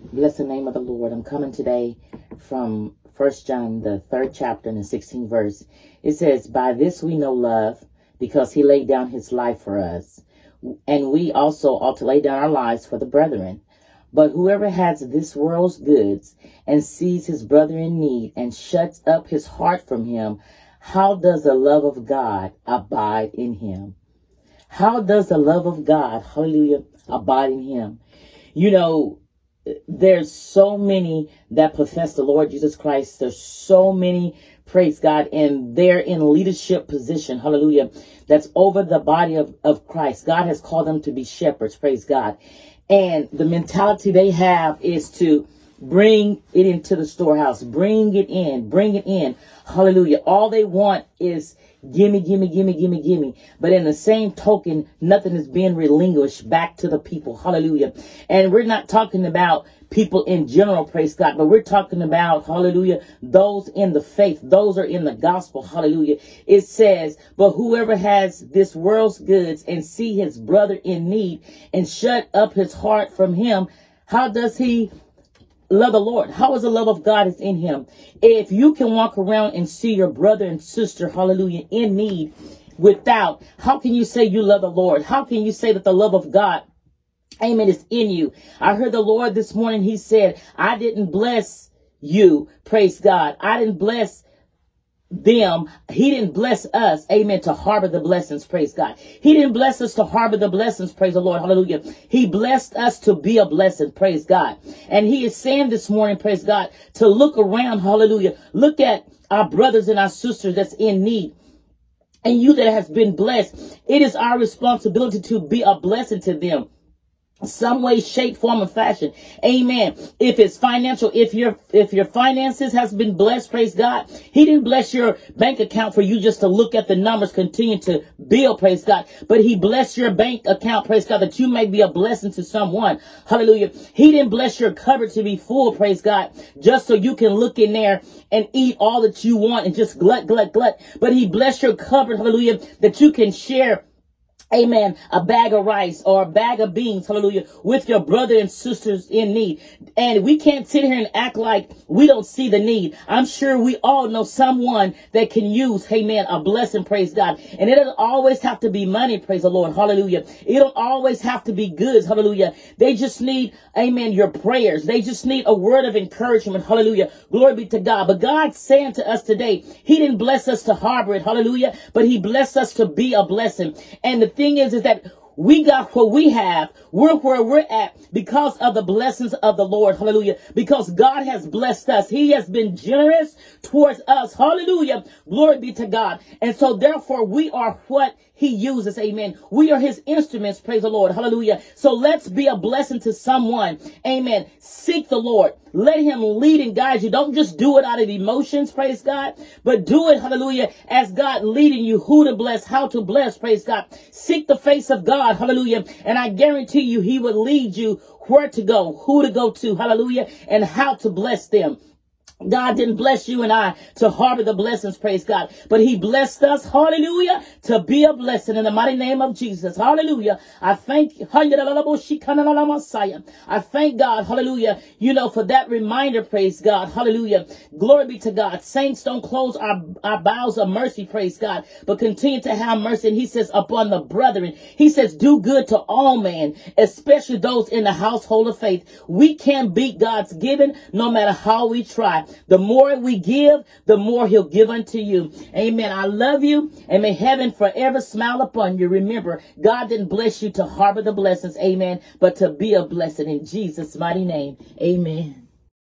Bless the name of the Lord. I'm coming today from 1 John, the 3rd chapter and the 16th verse. It says, by this we know love, because he laid down his life for us. And we also ought to lay down our lives for the brethren. But whoever has this world's goods and sees his brother in need and shuts up his heart from him, how does the love of God abide in him? How does the love of God, hallelujah, abide in him? You know, there's so many that profess the Lord Jesus Christ. There's so many, praise God, and they're in leadership position, hallelujah, that's over the body of Christ. God has called them to be shepherds, praise God. And the mentality they have is to bring it into the storehouse, bring it in, hallelujah. All they want is gimme, gimme, gimme, gimme, gimme. But in the same token, nothing is being relinquished back to the people, hallelujah. And we're not talking about people in general, praise God, but we're talking about, hallelujah, those in the faith, those are in the gospel, hallelujah. It says, but whoever has this world's goods and see his brother in need and shut up his heart from him, how does he love the Lord? How is the love of God is in him? If you can walk around and see your brother and sister, hallelujah, in need without, how can you say you love the Lord? How can you say that the love of God, amen, is in you? I heard the Lord this morning. He said, I didn't bless you, praise God. I didn't bless them. He didn't bless us, amen, to harbor the blessings, praise God. He didn't bless us to harbor the blessings, praise the Lord, hallelujah. He blessed us to be a blessing, praise God. And he is saying this morning, praise God, to look around, hallelujah. Look at our brothers and our sisters that's in need. And you that has been blessed, it is our responsibility to be a blessing to them. Some way, shape, form, or fashion. Amen. If it's financial, if your finances has been blessed, praise God. He didn't bless your bank account for you just to look at the numbers, continue to build, praise God. But he blessed your bank account, praise God, that you may be a blessing to someone. Hallelujah. He didn't bless your cupboard to be full, praise God, just so you can look in there and eat all that you want and just glut, glut, glut. But he blessed your cupboard, hallelujah, that you can share, amen, a bag of rice or a bag of beans, hallelujah, with your brother and sisters in need. And we can't sit here and act like we don't see the need. I'm sure we all know someone that can use, amen, a blessing, praise God. And it doesn't always have to be money, praise the Lord, hallelujah. It don't always have to be goods, hallelujah. They just need, amen, your prayers. They just need a word of encouragement, hallelujah. Glory be to God. But God's saying to us today, he didn't bless us to harbor it, hallelujah, but he blessed us to be a blessing. And the thing is that we got what we have. We're where we're at because of the blessings of the Lord. Hallelujah. Because God has blessed us. He has been generous towards us. Hallelujah. Glory be to God. And so therefore we are what he uses. Amen. We are his instruments. Praise the Lord. Hallelujah. So let's be a blessing to someone. Amen. Seek the Lord. Let him lead and guide you. Don't just do it out of emotions. Praise God. But do it. Hallelujah. As God leading you, who to bless, how to bless. Praise God. Seek the face of God. Hallelujah. And I guarantee you, he will lead you where to go, who to go to. Hallelujah. And how to bless them. God didn't bless you and I to harbor the blessings, praise God. But he blessed us, hallelujah, to be a blessing in the mighty name of Jesus. Hallelujah. I thank I thank God, hallelujah, for that reminder, praise God. Hallelujah. Glory be to God. Saints, don't close our bowels of mercy, praise God, but continue to have mercy. And he says, upon the brethren, he says, do good to all men, especially those in the household of faith. We can't beat God's giving no matter how we try. The more we give, the more he'll give unto you. Amen. I love you, and may heaven forever smile upon you. Remember, God didn't bless you to harbor the blessings, amen, but to be a blessing in Jesus' mighty name. Amen.